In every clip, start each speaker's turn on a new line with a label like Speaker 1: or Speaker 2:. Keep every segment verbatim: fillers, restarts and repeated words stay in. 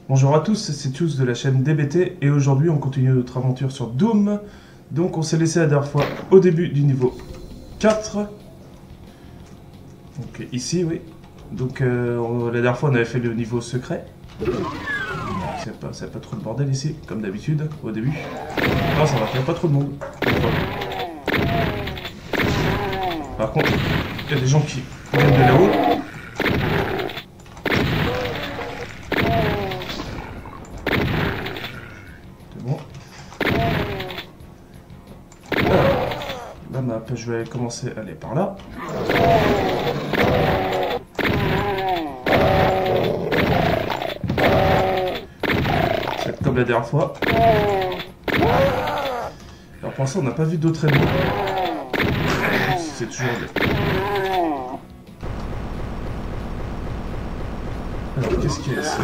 Speaker 1: Bonjour à tous, c'est Tous de la chaîne D B T et aujourd'hui on continue notre aventure sur Doom. Donc on s'est laissé la dernière fois au début du niveau quatre. Donc ici oui. Donc euh, on, la dernière fois on avait fait le niveau secret. C'est pas, pas trop le bordel ici, comme d'habitude au début. Non ça va, il n'y a pas trop de monde. Par contre, il y a des gens qui viennent de là-haut. La map, je vais commencer à aller par là. C'est comme la dernière fois. Alors pour l'instant, on n'a pas vu d'autres ennemis. C'est toujours bien. Alors, qu'est-ce qu'il y a ici?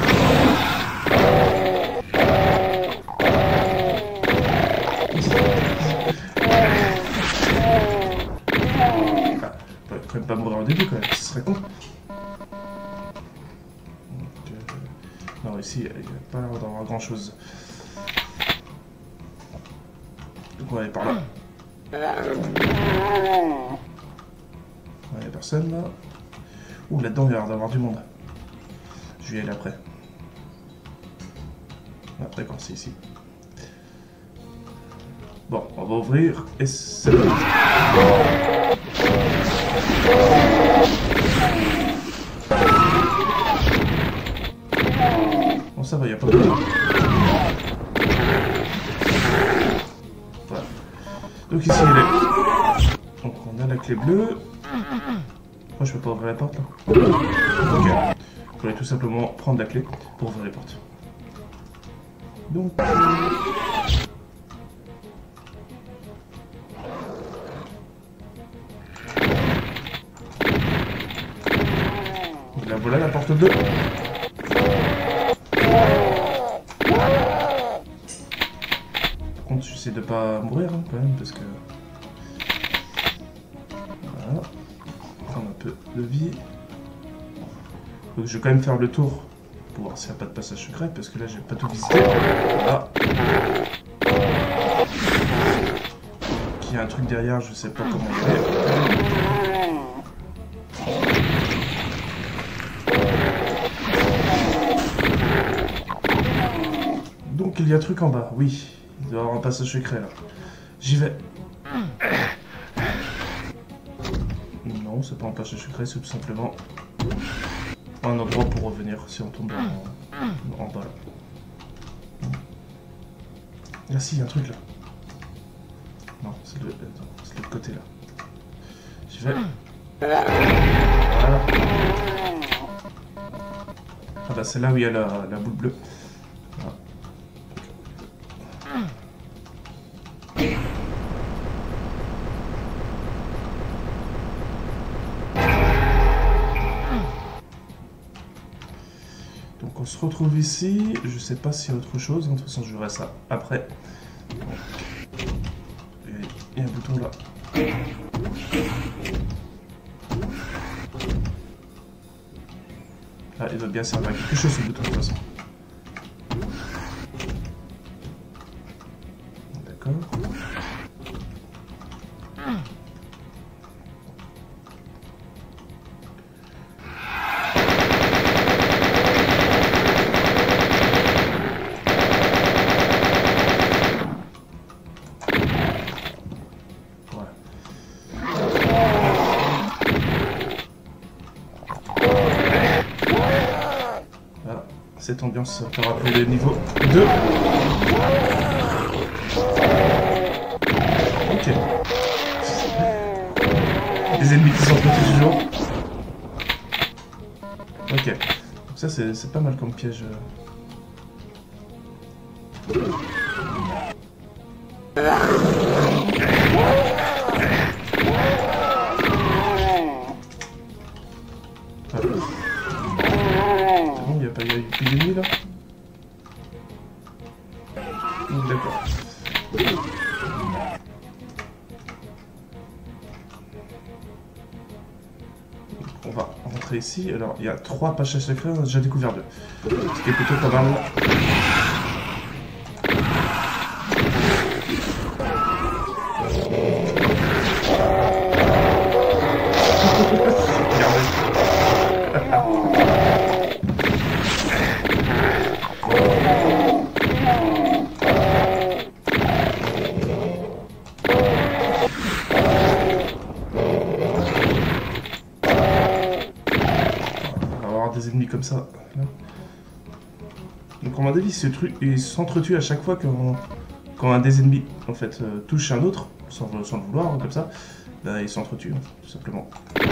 Speaker 1: Quand même pas mourir au début quand même, ce serait con. Donc, euh... non, ici il n'y a pas l'air d'avoir grand chose. Donc on va aller par là. Ouais, il n'y a personne là. Ouh, là-dedans il y a l'air d'avoir du monde. Je vais y aller après. Ah, d'accord, c'est ici. Bon, on va ouvrir et c'est bon. Bon, ça va, il n'y a pas de problème. Voilà. Donc ici, il est... Donc on a la clé bleue. Moi, je peux pas ouvrir la porte là. Ok. Il fallait tout simplement prendre la clé pour ouvrir les portes. Donc... Là, voilà la porte deux. Par contre, j'essaie de pas mourir hein, quand même parce que... Voilà. Prendre un peu de vie. Donc je vais quand même faire le tour pour voir s'il n'y a pas de passage secret parce que là j'ai pas tout visité. Voilà. Il y a un truc derrière, je sais pas comment il est. Donc il y a un truc en bas, oui. Il doit y avoir un passage secret là. J'y vais. Non, c'est pas un passage secret, c'est tout simplement un endroit pour revenir si on tombe en, en bas là. Là si, il y a un truc là. Non, c'est de l'autre côté là. J'y vais. Voilà. Ah bah c'est là où il y a la, la boule bleue. Voilà. Donc on se retrouve ici, je sais pas s'il y a autre chose, de toute façon je verrai ça après. Il y a un bouton là. Ah, il doit bien servir à quelque chose ce bouton de toute façon. D'accord. Cette ambiance te rappelle le niveau deux. Ok. Les ennemis qui sont petits toujours. Ok. Donc ça c'est pas mal comme piège. Il n'y a pas eu plus d'ennemis là. D'accord. On va rentrer secrets ici. Alors, il y a trois passages secrets, on a déjà découvert deux. Ce qui est plutôt pas mal. Des ennemis comme ça. Là. Donc, à mon avis, ce truc, ils s'entretuent à chaque fois quand, quand un des ennemis en fait euh, touche un autre, sans, sans le vouloir, hein, comme ça, bah, ils s'entretuent, hein, tout simplement.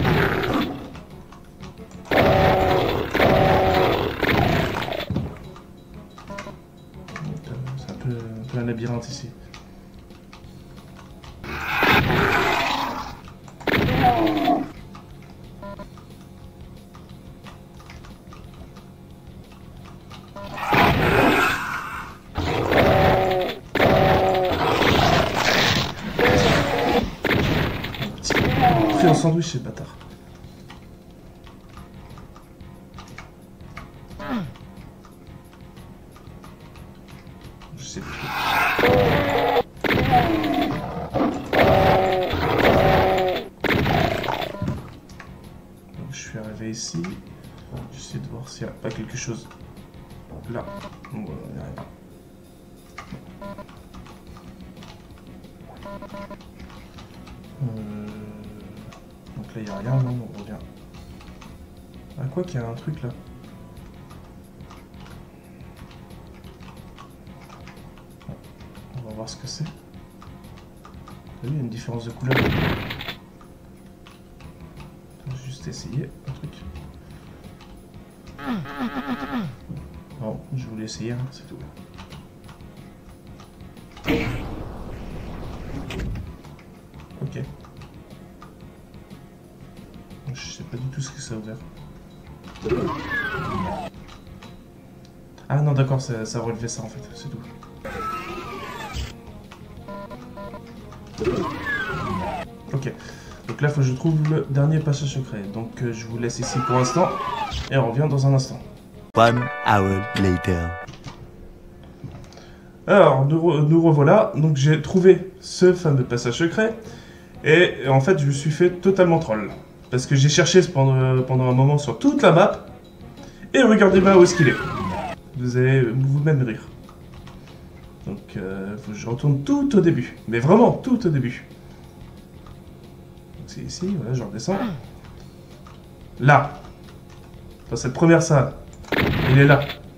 Speaker 1: C'est un peu, un peu un labyrinthe ici. Un sandwich, c'est bâtard. Je sais plus. Donc, je suis arrivé ici. J'essaie de voir s'il n'y a pas quelque chose là. Bon, voilà, il n'y a rien. Euh... Donc là, il n'y a rien, non, on revient. Ah, quoi qu'il y a un truc là. On va voir ce que c'est. Vous voyez, il y a une différence de couleur. Je vais juste essayer un truc. Non, je voulais essayer, hein, c'est tout. Ok. Je sais pas du tout ce que ça a ouvert. Ah non, d'accord, ça, ça a relevé ça en fait, c'est tout. Ok. Donc là, il faut que je trouve le dernier passage secret. Donc euh, je vous laisse ici pour l'instant. Et on revient dans un instant.
Speaker 2: One hour later.
Speaker 1: Alors, nous, re nous revoilà. Donc j'ai trouvé ce fameux passage secret. Et en fait, je me suis fait totalement troll. Parce que j'ai cherché pendant, pendant un moment sur toute la map. Et regardez bien où est-ce qu'il est. Vous allez vous-même rire. Donc, euh, faut que je retourne tout au début. Mais vraiment, tout au début. Donc c'est ici, voilà, je redescends. Là. Dans cette première salle. Il est là.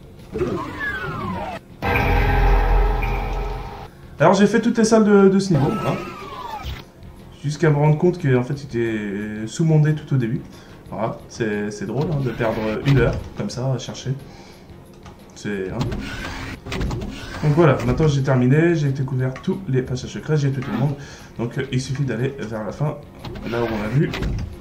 Speaker 1: Alors j'ai fait toutes les salles de, de ce niveau. Hein. Jusqu'à me rendre compte qu'en fait, c'était sous-mondé tout au début. Voilà, c'est drôle hein, de perdre une heure, comme ça, à chercher. C'est... Hein. Donc voilà, maintenant j'ai terminé, j'ai découvert tous les passages secrets, j'ai tout le monde. Donc euh, il suffit d'aller vers la fin, là où on a vu.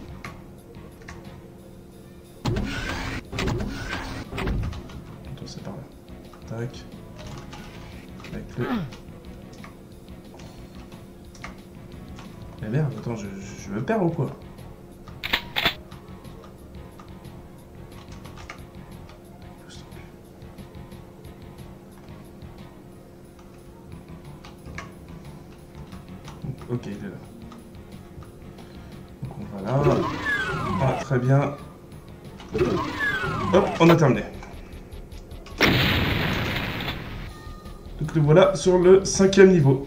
Speaker 1: Attends, c'est par là. Tac. Avec le... Mais merde, attends, je, je, je me perds ou quoi? Ok, il est là. Donc on va là. Ah, très bien. Hop, on a terminé. Donc le voilà sur le cinquième niveau.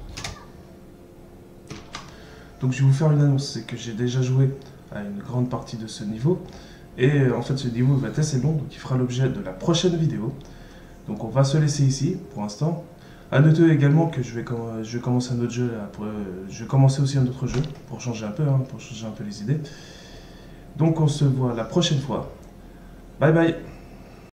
Speaker 1: Donc je vais vous faire une annonce, c'est que j'ai déjà joué à une grande partie de ce niveau. Et en fait ce niveau va être assez long, donc il fera l'objet de la prochaine vidéo. Donc on va se laisser ici pour l'instant. À noter également que je vais, je vais commencer un autre jeu là, pour, euh, je vais commencer aussi un autre jeu pour changer un peu, hein, pour changer un peu les idées. Donc on se voit la prochaine fois. Bye bye.